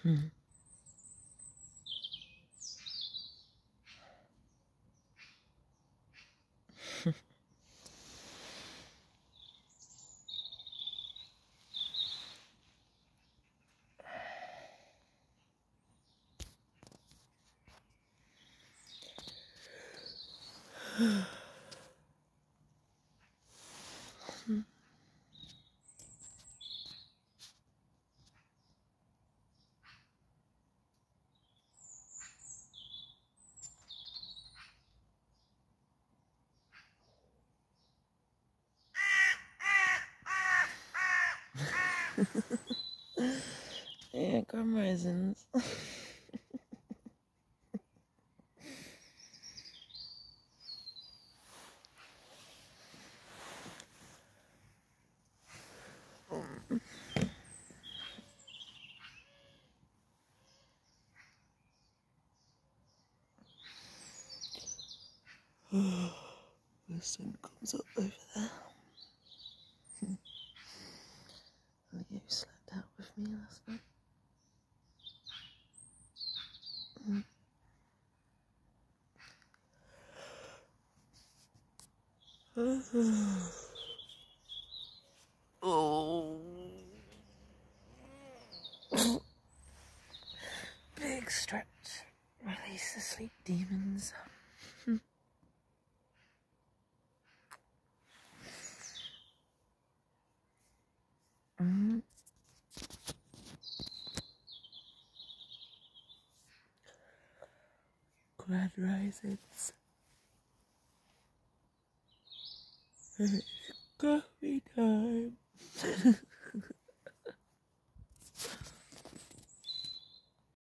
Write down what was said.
Hmm. Yeah, come raisins. The sun comes up over there. You slept out with me last night. Oh. Big stretch. Release the sleep demons. Grand risings. It's coffee time.